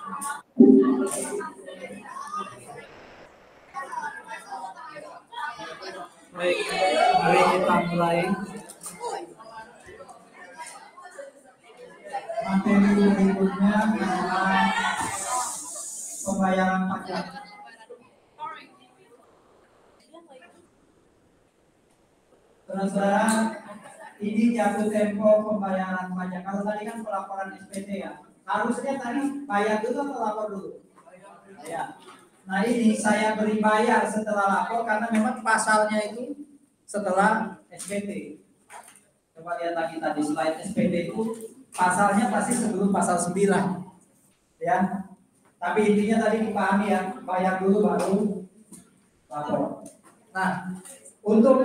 Baik, mari kita mulai. Materi berikutnya adalah pembayaran pajak. Saudara-saudara, ini jatuh tempo pembayaran pajak. Kalau tadi kan pelaporan SPT ya, harusnya tadi bayar dulu atau lapor dulu? Ya. Nah ini saya beri bayar setelah lapor karena memang pasalnya itu setelah SPT. Coba lihat lagi tadi slide SPT itu pasalnya pasti sebelum pasal 9. Ya. Tapi intinya tadi dipahami ya, bayar dulu baru lapor. Nah, untuk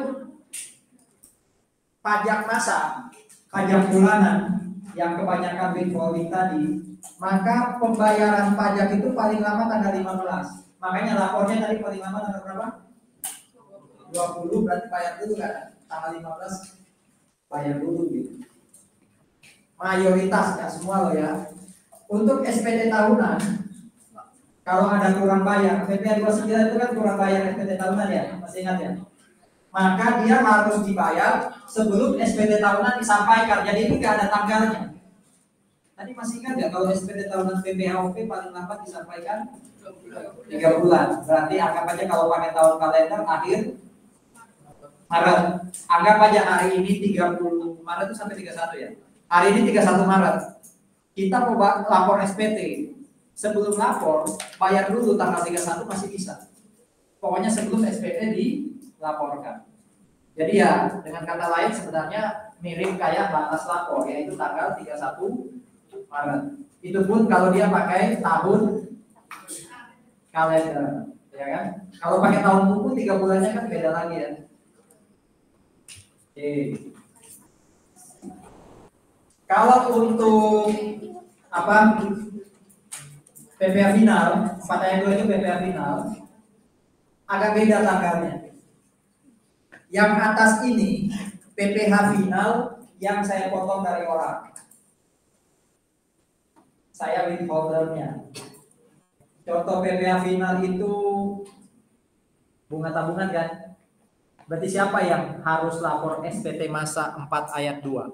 pajak massa, pajak bulanan yang kebanyakan withholding tadi, maka pembayaran pajak itu paling lama tanggal 15. Makanya lapornya tadi paling lama tanggal berapa? 20, berarti bayar dulu kan? Tanggal 15 bayar dulu gitu. Mayoritas, nggak semua loh ya. Untuk SPT tahunan, kalau ada kurang bayar, PPh 29 itu kan kurang bayar SPT tahunan ya, masih ingat ya? Maka dia harus dibayar sebelum SPT tahunan disampaikan. Jadi ini nggak ada tanggalnya. Tadi masih ingat nggak kalau SPT tahunan PPHOP paling lambat disampaikan 3 bulan. Berarti anggap aja kalau pakai tahun kalender akhir Maret. Anggap aja hari ini 30 Maret itu sampai 31 ya. Hari ini 31 Maret. Kita mau lapor SPT. Sebelum lapor, bayar dulu tanggal 31 masih bisa. Pokoknya sebelum SPT dilaporkan. Jadi ya, dengan kata lain sebenarnya mirip kayak batas lapor, yaitu tanggal 31 Maret. Itu pun kalau dia pakai tahun kalender, ya kan? Kalau pakai tahun buku 3 bulannya kan beda lagi ya. Oke. Kalau untuk apa? PPh final, 4 ayat 2 itu PPh final, agak beda tanggalnya. Yang atas ini PPh final yang saya potong dari orang. Saya withholdernya. Contoh PPh final itu bunga tabungan kan? Berarti siapa yang harus lapor SPT massa 4 ayat 2?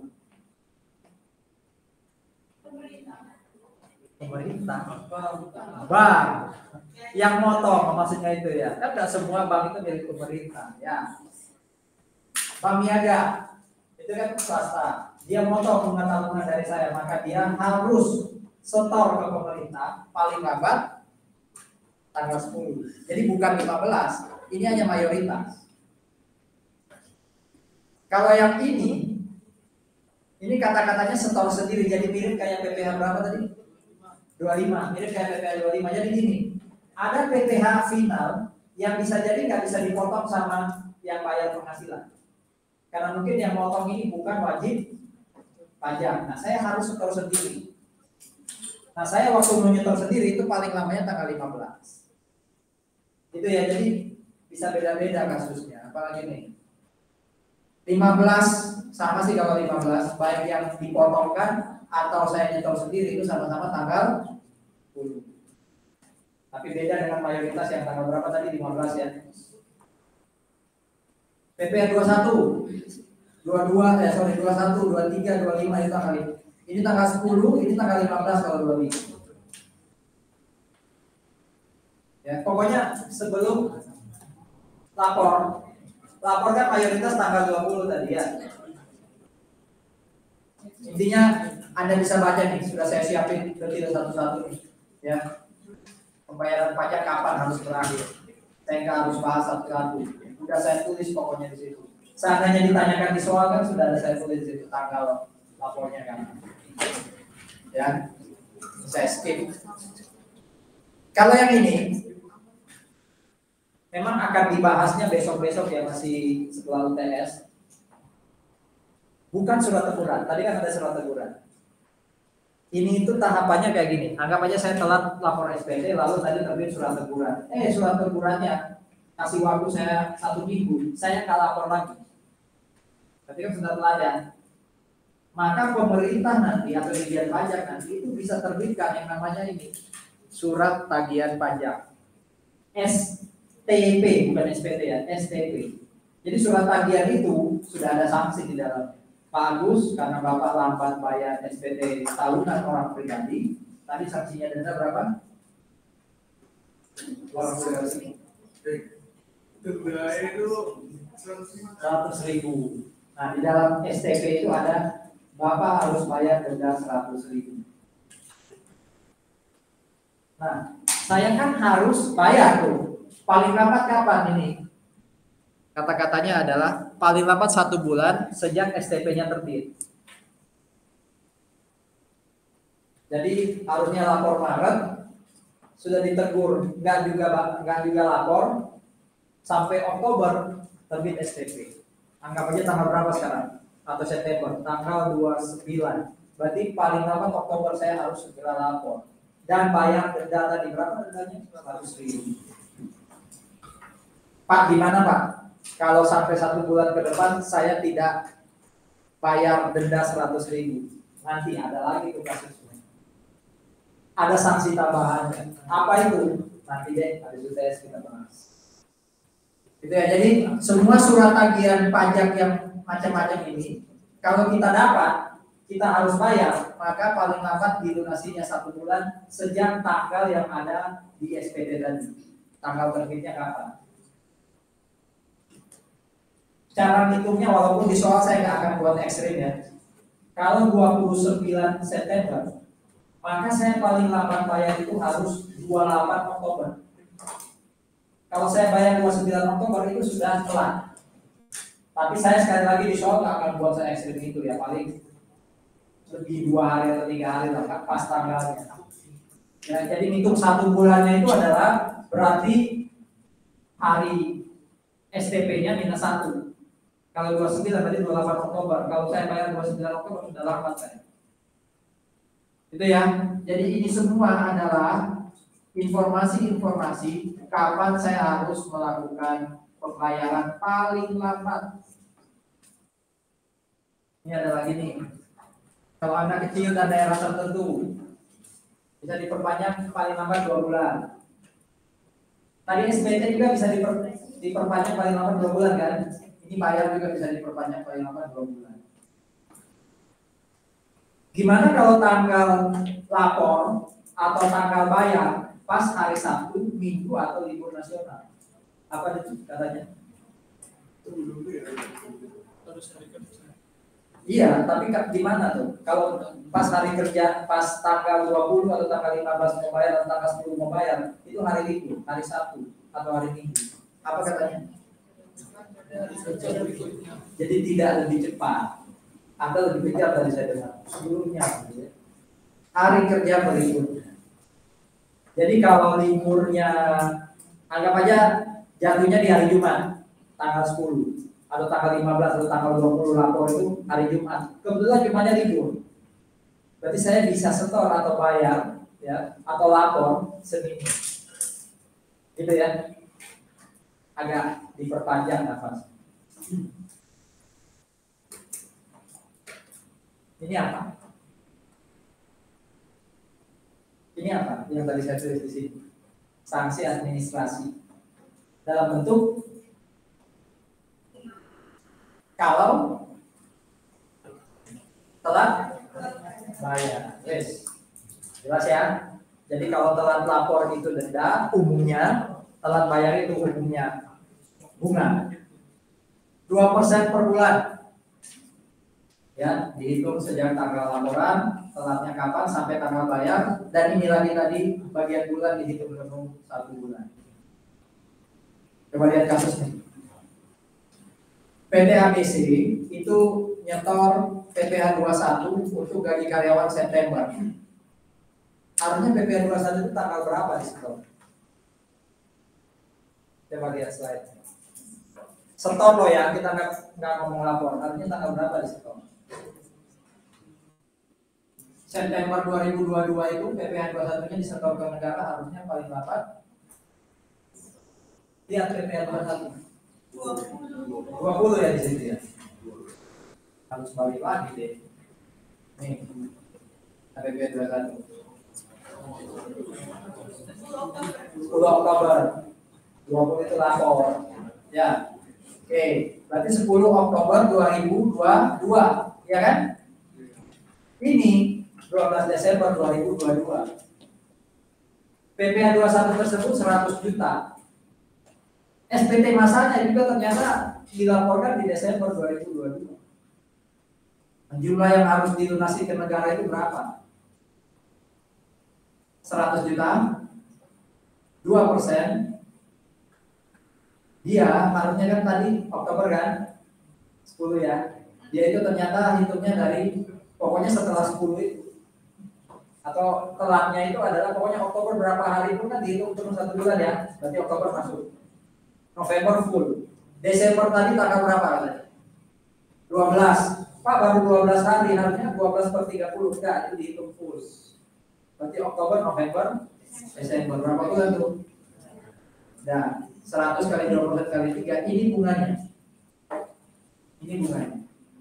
Pemerintah. Bank. Yang motong maksudnya itu ya. Kan enggak semua bank itu milik pemerintah ya. Bank niaga itu kan swasta. Dia motong bunga tabungan dari saya, maka dia harus setor ke pemerintah paling lambat tanggal 10. Jadi bukan 15, ini hanya mayoritas. Kalau yang ini kata-katanya setor sendiri, jadi mirip kayak PPh berapa tadi? 25, mirip kayak PPh 25. Jadi gini, ada PPh final yang bisa jadi nggak bisa dipotong sama yang bayar penghasilan. Karena mungkin yang motong ini bukan wajib pajak. Nah, saya harus setor sendiri. Nah, saya waktu menyetor sendiri itu paling lamanya tanggal 15. Itu ya, jadi bisa beda-beda kasusnya. Apalagi nih, 15 sama sih kalau 15, baik yang dipotongkan atau saya nyetor sendiri itu sama-sama tanggal 10. Tapi beda dengan mayoritas yang tanggal berapa tadi, 15 ya. PPh 21, 22, 21, 23, 25 itu tanggal ini. Ini tanggal 10, ini tanggal 15 kalau 23. Ya, pokoknya sebelum lapor kan mayoritas tanggal 20 tadi ya. Intinya Anda bisa baca nih, sudah saya siapin detail satu-satu nih. Ya. Pembayaran pajak kapan harus berakhir. Saya nggak harus bahas satu-satu. Sudah saya tulis pokoknya di situ. Seandainya ditanyakan di soal kan sudah ada saya tulis di situ tanggal lapornya kan. Ya. Saya skip. Kalau yang ini memang akan dibahasnya besok-besok ya, masih setelah UTS. Bukan surat teguran. Tadi kan ada surat teguran. Ini itu tahapannya kayak gini. Anggap aja saya telat lapor SPT, lalu tadi terbit surat teguran. Surat tegurannya kasih waktu saya 1 minggu, saya nggak lapor lagi. Berarti kan sudah teladan. Maka pemerintah nanti atau Ditjen Pajak nanti itu bisa terbitkan yang namanya ini surat tagihan pajak. STP, bukan SPT ya, STP. Jadi surat tagihan itu sudah ada sanksi di dalamnya. Pak Agus, karena Bapak lambat bayar SPT tahunan orang pribadi, tadi sanksinya denda berapa? 100.000. Nah, di dalam STP itu ada Bapak harus bayar denda 100.000. Nah, saya kan harus bayar tuh. Paling lambat kapan ini? Kata-katanya adalah paling lambat 1 bulan sejak STP-nya terbit. Jadi harusnya lapor Maret, sudah ditegur, nggak juga lapor, sampai Oktober terbit STP. Anggap aja tanggal berapa sekarang? Atau September, tanggal 29. Berarti paling lambat Oktober saya harus segera lapor. Dan bayar denda tadi berapa dendanya? 100.000. Pak, gimana Pak? Kalau sampai 1 bulan ke depan saya tidak bayar denda 100.000, nanti ada lagi tuh kasusnya. Ada sanksi tambahannya. Apa itu? Nanti deh, habis itu kita bahas. Gitu ya. Jadi semua surat tagihan pajak yang macam-macam ini, kalau kita dapat, kita harus bayar, maka paling lambat dilunasinya 1 bulan sejak tanggal yang ada di SPT tadi. Tanggal terbitnya kapan? Cara hitungnya walaupun di soal saya nggak akan buat ekstrim ya. Kalau 29 September, maka saya paling lambat bayar itu harus 28 Oktober. Kalau saya bayar 29 Oktober itu sudah telat. Tapi saya sekali lagi di soal nggak akan buat saya ekstrim itu ya, paling lebih 2 hari atau 3 hari lah pas tanggalnya. Ya, jadi hitung 1 bulannya itu adalah berarti hari STP-nya minus 1. Kalau 29 tadi 28 Oktober, kalau saya bayar 29 Oktober sudah lambat saya. Itu ya. Jadi ini semua adalah informasi-informasi kapan saya harus melakukan pembayaran paling lambat. Ini ada lagi nih. Kalau Anda kecil dan daerah tertentu bisa diperpanjang paling lambat 2 bulan. Tadi SPT juga bisa diperpanjang paling lambat 2 bulan kan? Ini bayar juga bisa diperpanjang paling lambat 2 bulan. Gimana kalau tanggal lapor atau tanggal bayar pas hari Sabtu, Minggu atau libur nasional? Apa itu katanya? Iya, tapi gimana tuh? Kalau pas hari kerja, pas tanggal 20 atau tanggal 15 mau bayar atau tanggal 10 mau bayar, itu hari libur, hari Sabtu atau hari Minggu. Apa katanya? Jadi tidak lebih cepat atau lebih kejam dari saya dengar sebelumnya. Hari kerja berikutnya. Jadi kalau liburnya anggap aja jatuhnya di hari Jumat tanggal 10 atau tanggal 15 atau tanggal 20 lapor itu hari Jumat. Kebetulan Jumatnya libur. Berarti saya bisa setor atau bayar ya atau lapor Senin. Gitu ya. Agak diperpanjang nafas. Ini apa? Ini apa? Yang tadi saya tulis di sini. Sanksi administrasi dalam bentuk kalau telat bayar. Yes. Jelas ya? Jadi kalau telat lapor itu denda umumnya, telat bayar itu umumnya bunga 2% per bulan. Ya, dihitung sejak tanggal laporan, telatnya kapan sampai tanggal bayar, dan ini lagi tadi bagian bulan dihitung penuh 1 bulan. Coba lihat kasusnya. PT ABC itu nyetor PPh 21 untuk gaji karyawan September. Harusnya PPh 21 itu tanggal berapa di situ? Coba lihat slide. Setor loh ya, kita nggak ngomong lapor. Harusnya tanggal berapa di situ? September 2022 itu PPh 21-nya disetor ke negara harusnya paling lambat. Lihat PPh 21. 20 ya di situ ya. Harus balik lagi deh. Nih. PPh 21. 10 Oktober. 20 itu lapor. Ya. Oke, berarti 10 Oktober 2022, ya kan? Ini 12 Desember 2022. PPh 21 tersebut 100 juta. SPT masanya juga ternyata dilaporkan di Desember 2022. Jumlah yang harus dilunasi ke negara itu berapa? 100 juta, 2%. Dia harusnya kan tadi Oktober kan 10 ya. Dia itu ternyata hitungnya dari pokoknya setelah 10 itu. Atau telatnya itu adalah pokoknya Oktober berapa hari pun kan dihitung cuma 1 bulan ya. Berarti Oktober masuk. November full. Desember tadi tanggal berapa tadi? 12. Pak baru 12 hari, harusnya 12 per 30. Enggak, itu dihitung full. Berarti Oktober, November, Desember. Berapa bulan tuh? Nah, 100 kali 20 kali 3, ini bunganya. Ini bunganya.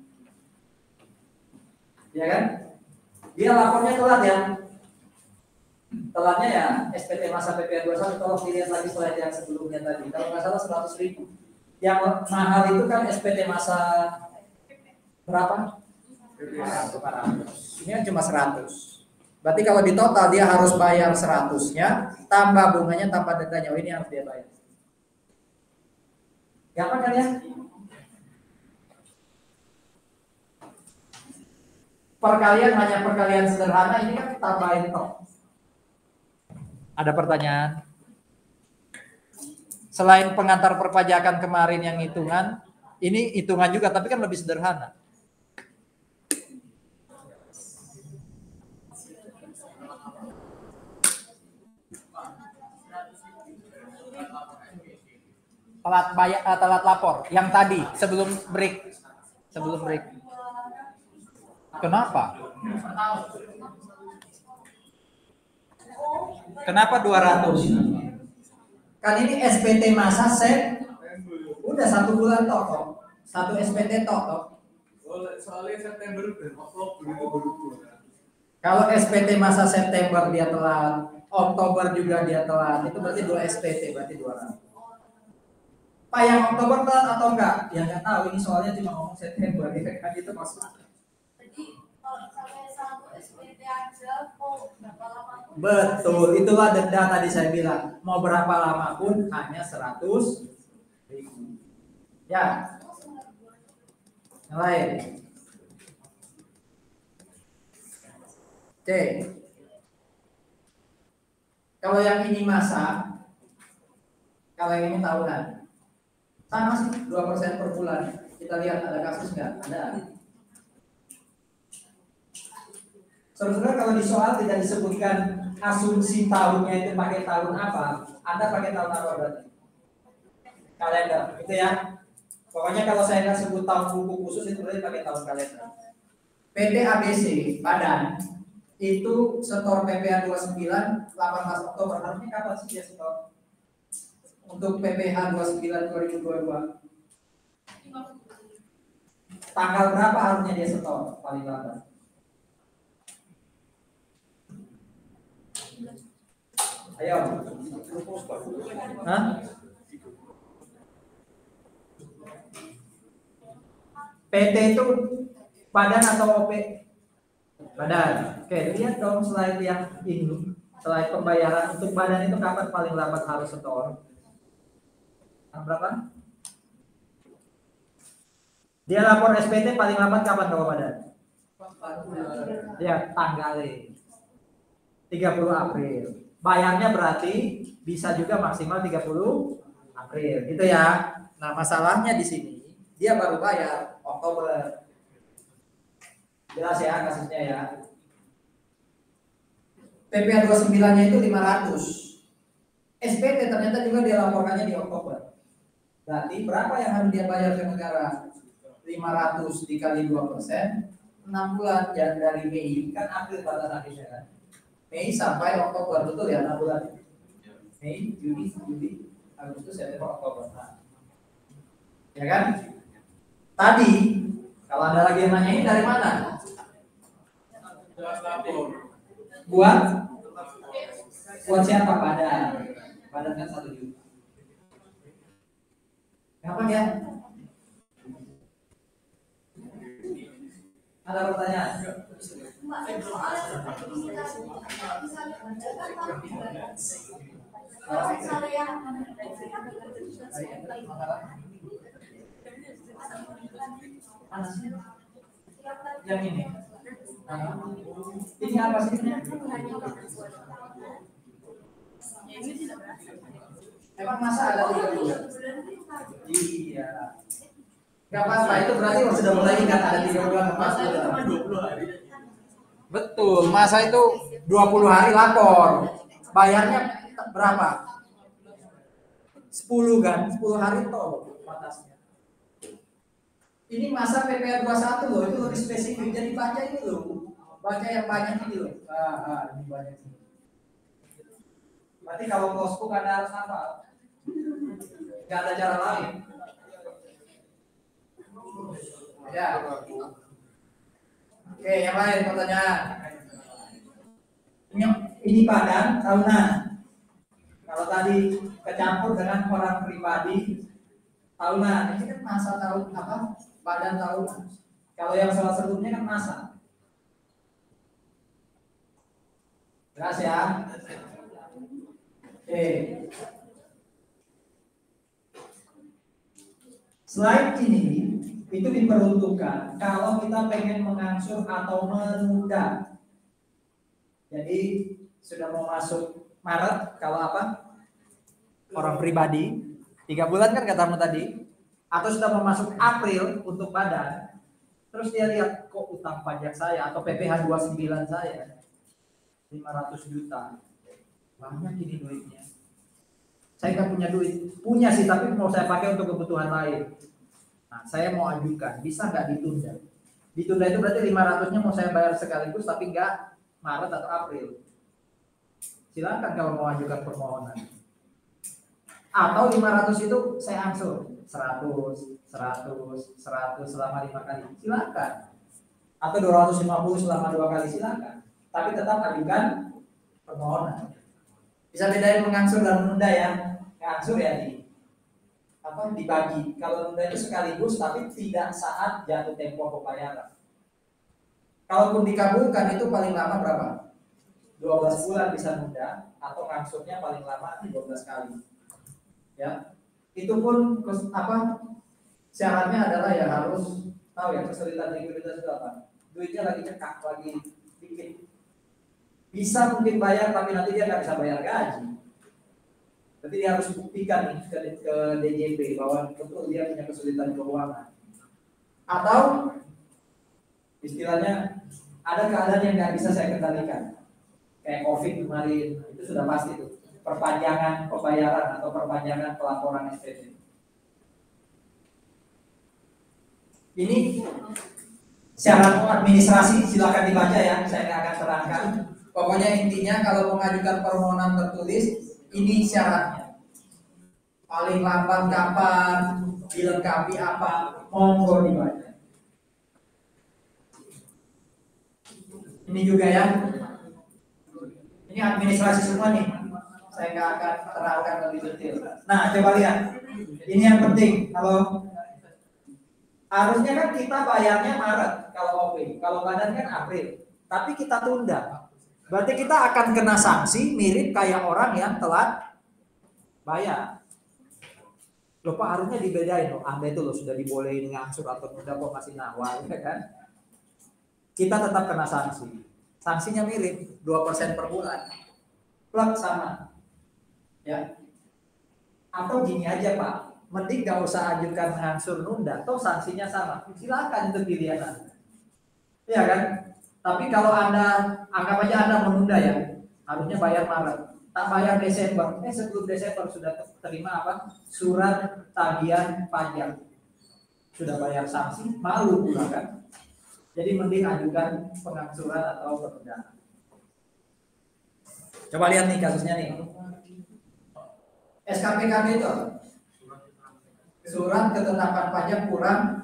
Ya kan? Dia lapornya telat ya. Telatnya ya SPT masa PPh 21, kalau dilihat lagi slide yang sebelumnya tadi. Kalau nggak salah 100.000. Yang mahal itu kan SPT masa berapa? 500. Ini kan cuma 100. Berarti kalau di total dia harus bayar 100-nya, tambah bunganya, tambah dendanya. Oh, ini harus dia bayar. Gampang kan ya? Perkalian hanya perkalian sederhana, ini kan tambahin toh. Ada pertanyaan? Selain pengantar perpajakan kemarin yang hitungan, ini hitungan juga tapi kan lebih sederhana. Telat lapor yang tadi sebelum break. Kenapa 200? Kan ini SPT masa set udah 1 bulan toh. 1 SPT toh. Soalnya September dan Oktober itu baru. Kalau SPT masa September dia telat, Oktober juga dia telat, itu berarti 2 SPT, berarti 200. Pak yang Oktober telat atau enggak? Ya nggak tahu, ini soalnya cuma ngomong September, kan itu maksud. Jadi kalau sampai 1 SPT aja, berapa lama pun? Betul, itulah denda tadi saya bilang. Mau berapa lama pun hanya 100.000. Ya. Yang lain. C. Kalau yang ini masa, kalau yang ini tahunan. Sama sih, 2% per bulan. Kita lihat ada kasus nggak? Ada. Saudara, kalau di soal tidak disebutkan asumsi tahunnya itu pakai tahun apa, Anda pakai tahun apa berarti? Kalender, gitu ya. Pokoknya kalau saya nggak sebut tahun buku khusus itu berarti pakai tahun kalender. PT ABC Badan itu setor PPh 29 18 Oktober. Harusnya kapan sih dia setor? Untuk PPh 29 2022 tanggal berapa harusnya dia setor paling lambat? Ayo. Hah? PT itu badan atau OP? Badan. Oke, lihat dong slide yang ini. Slide pembayaran untuk badan itu kapan paling lambat harus setor? Berapa? Dia lapor SPT paling lambat kapan kalau badan? Ya, tanggalnya 30 April. Bayarnya berarti bisa juga maksimal 30 April, gitu ya. Nah, masalahnya di sini dia baru bayar Oktober. Jelas ya kasusnya ya. PPh 29-nya itu 500. SPT ternyata juga dia laporkannya di Oktober. Berarti berapa yang harus dia bayar ke negara? 500 dikali 2%, 6 bulan ya, dari Mei, kan April batas akhirnya kan. Mei sampai Oktober, betul ya 6 bulan. Mei, Juni, Juli, Agustus, September, Oktober. Nah, ya kan? Tadi kalau ada lagi yang nanya ini dari mana? Buat siapa? Badan. Badan kan 1 juta. Gampang ya? Ada pertanyaan? Yang ini. Ini apa sih? Emang masa ada 3 bulan? Iya. Gak apa-apa, itu berarti sudah mulai ingat ada 3 bulan lepas. Betul, masa itu 20 hari lapor. Bayarnya berapa? 10 kan? 10 hari toh batasnya. Ini masa PPh 21 loh, itu lebih spesifik. Jadi baca ini loh. Baca yang banyak ini loh. Ini banyak ini. Berarti kalau bosku kan harus apa? Gak ada cara lain. Ya. Oke, yang lain pertanyaan. Ini badan tahunan. Kalau tadi kecampur dengan orang pribadi tahunan, ini kan masa tahun apa? Badan tahunan. Kalau yang salah sebelumnya kan masa. Jelas ya? Oke. Slide ini itu diperuntukkan kalau kita pengen mengangsur atau menunda. Jadi sudah mau masuk Maret, kalau apa? Orang pribadi 3 bulan kan katamu tadi, atau sudah mau masuk April untuk badan, terus dia lihat kok utang pajak saya atau PPh 29 saya 500 juta, banyak ini duitnya. Saya nggak punya duit, punya sih tapi mau saya pakai untuk kebutuhan lain. Nah, saya mau ajukan, bisa nggak ditunda? Ditunda itu berarti 500-nya mau saya bayar sekaligus tapi nggak Maret atau April. Silakan kalau mau ajukan permohonan. Atau 500 itu saya angsur 100 selama 5 kali. Silakan. Atau 250 selama 2 kali, silakan. Tapi tetap ajukan permohonan. Bisa bedain mengangsur dan menunda ya. Mengangsur ya dibagi. Kalau menunda itu sekaligus tapi tidak saat jatuh tempo pembayaran. Kalaupun dikabulkan itu paling lama berapa? 12 bulan bisa nunda atau ngangsurnya paling lama 12 kali. Ya. Itu pun syaratnya adalah ya harus tahu ya kesulitan likuiditas itu apa. Duitnya lagi cekak, lagi dikit. Bisa mungkin bayar tapi nanti dia nggak bisa bayar gaji. Jadi dia harus buktikan nih ke DJP bahwa betul dia punya kesulitan keuangan. Atau istilahnya ada keadaan yang nggak bisa saya kendalikan, kayak COVID kemarin, itu sudah pasti tuh perpanjangan pembayaran atau perpanjangan pelaporan SPT. Ini syarat administrasi, silakan dibaca ya, saya nggak akan terangkan. Pokoknya intinya kalau mengajukan permohonan tertulis, ini syaratnya. Paling lambat kapan, dilengkapi apa, monggo dibaca. Ini juga ya. Ini administrasi semua nih. Saya nggak akan terangkan lebih detail. Nah, coba lihat. Ini yang penting. Kalau harusnya kan kita bayarnya Maret kalau OP, kalau badan kan April. Tapi kita tunda. Berarti kita akan kena sanksi mirip kayak orang yang telat bayar. Loh Pak, harusnya dibedain loh. Anda itu loh sudah dibolehin ngangsur atau tunda kok masih nawar, ya kan? Kita tetap kena sanksi. Sanksinya mirip 2% per bulan. Plak sama. Ya. Atau gini aja Pak, mending gak usah ajukan ngangsur nunda, toh sanksinya sama. Silakan itu pilihan Anda. Ya kan? Tapi kalau Anda anggap aja Anda menunda ya, harusnya bayar Maret. Tak bayar Desember, sebelum Desember sudah terima apa? Surat tagihan pajak. Sudah bayar sanksi, malu pula kan? Jadi mending ajukan pengangsuran atau penundaan. Coba lihat nih kasusnya nih. SKPKB itu surat ketetapan pajak kurang.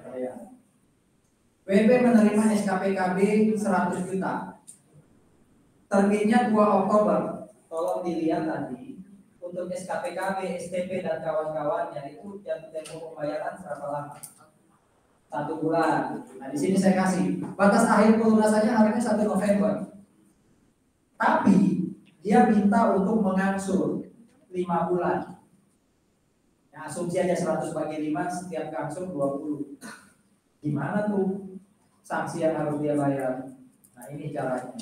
WP menerima SKPKB 100 juta. Terbitnya 2 Oktober. Tolong dilihat tadi. Untuk untuk SKPKB, STP dan kawan-kawannya itu jatuh tempo pembayaran berapa lama? 1 bulan. Nah di sini saya kasih batas akhir pelunasannya harusnya 1 November. Tapi dia minta untuk mengangsur 5 bulan. Nah, asumsi aja 100 bagi 5, setiap angsur 20. Gimana tuh sanksi yang harus dia bayar? Nah ini caranya.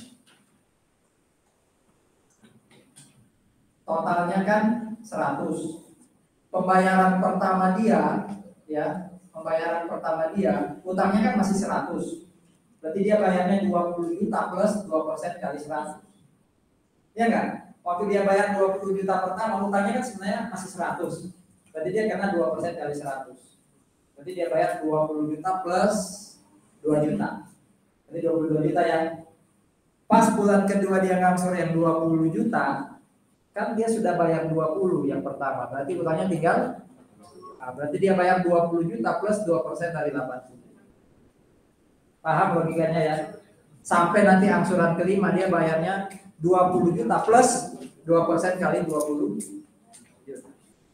Totalnya kan 100. Pembayaran pertama dia, ya, pembayaran pertama dia, utangnya kan masih 100. Berarti dia bayarnya 20 juta plus 2% kali 100. Ya kan? Waktu dia bayar 20 juta pertama, utangnya kan sebenarnya masih 100. Berarti dia kena 2% kali 100. Berarti dia bayar 20 juta plus 2 juta. Berarti 22 juta yang pas bulan kedua dia ngangsur yang 20 juta. Kan dia sudah bayar 20 yang pertama, berarti utangnya tinggal, nah, berarti dia bayar 20 juta plus 2% dari 80. Paham logikanya ya? Sampai nanti angsuran kelima dia bayarnya 20 juta plus 2% kali 20 juta.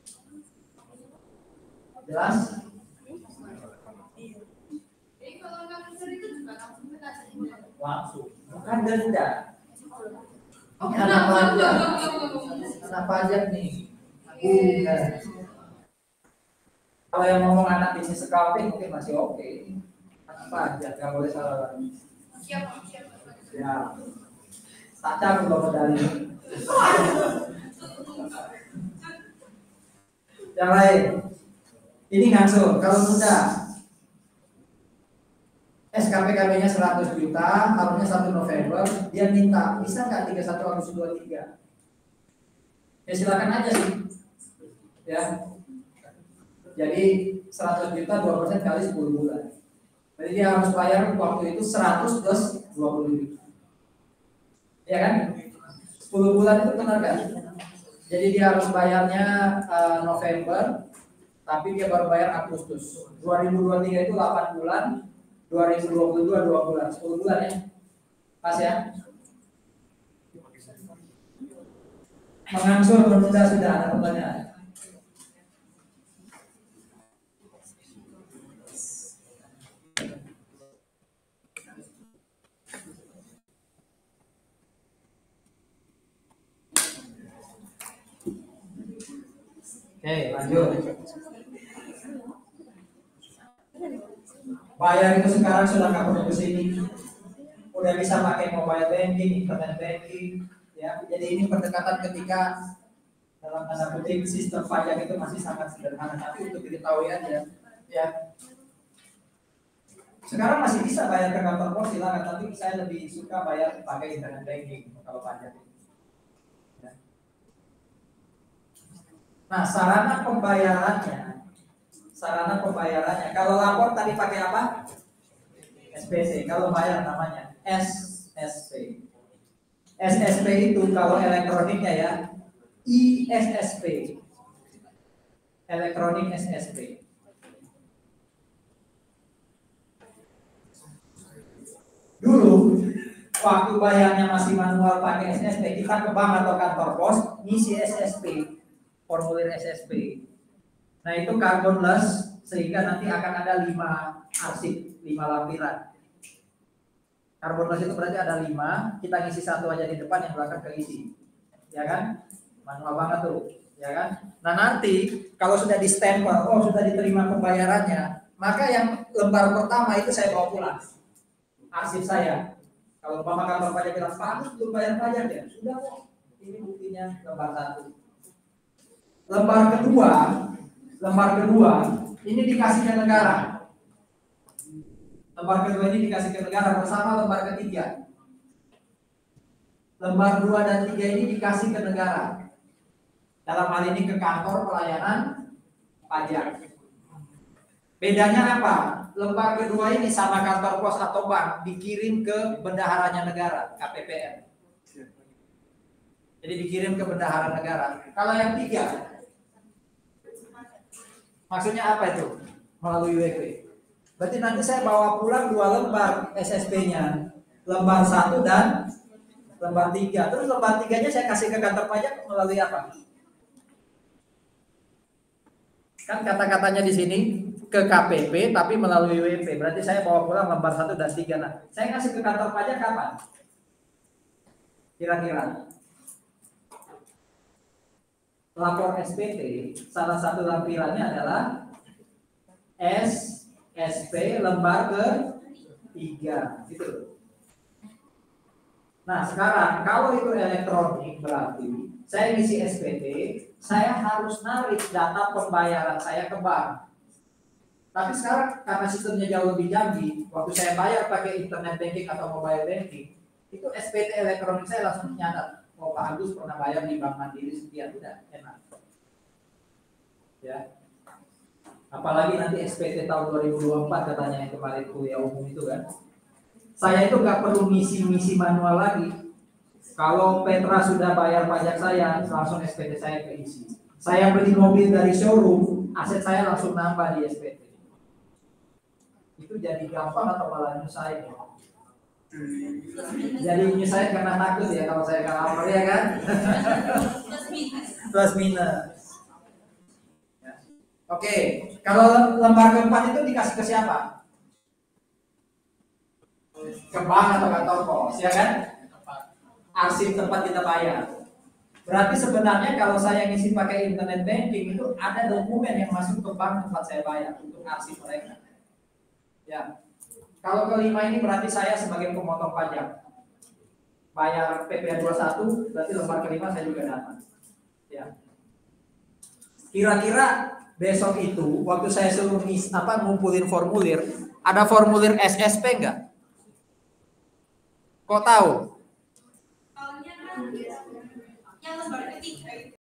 Jelas? Langsung, bukan denda. Anak pajak nih. Kalau yang ngomong anak bisnis accounting mungkin masih oke. Anak pajak nggak boleh salah lagi. Siap. Ya. Saca belum medali. Yang lain. Ini ngangsur. Kalau nunda SKPKB-nya 100 juta, harusnya 1 November, dia minta, bisa nggak 31 Agustus 23? Ya silakan aja sih. Ya. Jadi 100 juta 2% kali 10 bulan. Jadi dia harus bayar waktu itu 100 plus 20 juta. Ya kan? 10 bulan itu benar kan? Jadi dia harus bayarnya November, tapi dia baru bayar Agustus. 2023 itu 8 bulan. 2022 2 bulan, 10 bulan ya. Pas ya. Mengangsur menunda sudah ada pertanyaan. Oke, lanjut. Bayar itu sekarang sudah nggak perlu kesini, udah bisa pakai mobile banking, internet banking, ya. Jadi ini pendekatan ketika dalam tanda kutip sistem pajak itu masih sangat sederhana, tapi untuk diketahui aja, ya. Sekarang masih bisa bayar ke kantor pos, silakan. Tapi saya lebih suka bayar pakai internet banking kalau pajak. Ya. Nah, sarana pembayarannya, kalau lapor tadi pakai apa? SPC. Kalau bayar namanya SSP. SSP itu kalau elektroniknya ya ISSP. Elektronik SSP. Dulu waktu bayarnya masih manual pakai SSP, kita ke bank atau kantor pos ngisi SSP, formulir SSP. Nah itu carbonless, sehingga nanti akan ada 5 arsip, 5 lampiran. Carbonless itu berarti ada 5, kita ngisi 1 aja di depan, yang belakang keisi, ya kan? Manual banget tuh, ya kan? Nah nanti kalau sudah di stempel, oh sudah diterima pembayarannya, maka yang lembar pertama itu saya bawa pulang, arsip saya. Kalau Bapak kantor pajak bilang, Pak, belum bayar pajak ya? Sudah kok, ini buktinya lembar 1. Lembar kedua ini dikasih ke negara. Lembar kedua ini dikasih ke negara bersama lembar ketiga. Lembar 2 dan 3 ini dikasih ke negara. Dalam hal ini ke kantor pelayanan pajak. Bedanya apa? Lembar kedua ini sama kantor pos atau bank dikirim ke bendaharanya negara, KPPN. Jadi dikirim ke bendahara negara. Kalau yang 3, maksudnya apa itu? Melalui WP. Berarti nanti saya bawa pulang 2 lembar SSP-nya. Lembar 1 dan lembar 3. Terus lembar 3-nya saya kasih ke kantor pajak melalui apa? Kan kata-katanya di sini ke KPP tapi melalui WP. Berarti saya bawa pulang lembar 1 dan 3. Nah, saya ngasih ke kantor pajak kapan? Kira-kira. Lapor SPT, salah satu lampirannya adalah SP lembar ke-3 gitu. Nah, sekarang kalau itu elektronik berarti saya ngisi SPT, saya harus narik data pembayaran saya ke bank. Tapi sekarang karena sistemnya jauh lebih canggih, waktu saya bayar pakai internet banking atau mobile banking, itu SPT elektronik saya langsung nyatat. Oh, Pak Agus pernah bayar di Bank Mandiri sekian, udah enak. Ya. Apalagi nanti SPT tahun 2024 katanya yang kemarin kuliah umum itu kan. Saya itu nggak perlu misi manual lagi. Kalau Petra sudah bayar pajak saya, langsung SPT saya keisi. Saya beli mobil dari showroom, aset saya langsung nambah di SPT. Itu jadi gampang atau malah nyusahin? Jadi nyusahin karena takut ya kalau saya nggak lapor ya kan? Plus minus. Oke, kalau lembar keempat itu dikasih ke siapa? Ke bank atau kantor pos, ya kan? Arsip tempat kita bayar. Berarti sebenarnya kalau saya ngisi pakai internet banking itu ada dokumen yang masuk ke bank tempat saya bayar untuk arsip mereka. Ya. Kalau kelima ini berarti saya sebagai pemotong pajak. Bayar PPh 21, berarti lembar kelima saya juga dapat. Ya. Kira-kira besok itu waktu saya suruh ngumpulin formulir, ada formulir SSP enggak? Kok tahu? Yang lembar ketiga